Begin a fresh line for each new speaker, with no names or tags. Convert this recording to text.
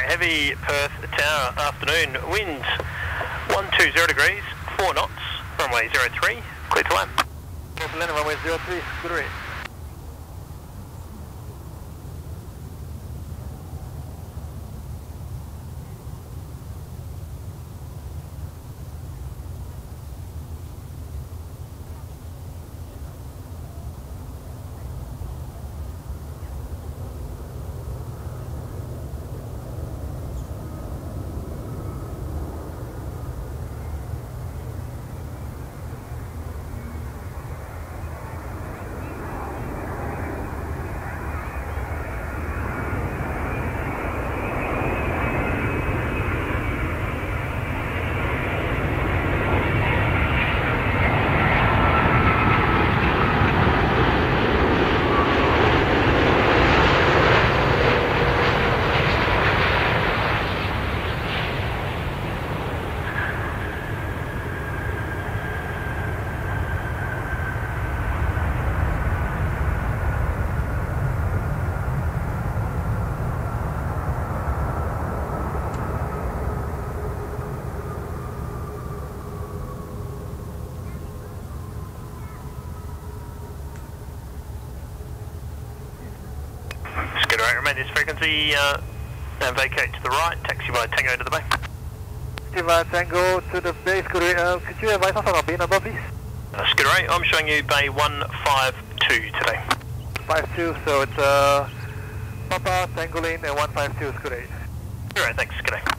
heavy Perth Tower, afternoon, winds 120 degrees, 4 knots, runway 03, clear to land.
Berlin, runway 03, good rate.
Good rate, remain this frequency, and vacate to the right, taxi by Tango to the bay.
Tango to the base, good rate. Could you advise us on our bay number, please?
Skid rate, I'm showing you bay 152 today.
52, so it's Papa, Tango Lane, and 152 is good rate.
Good rate, thanks, good day.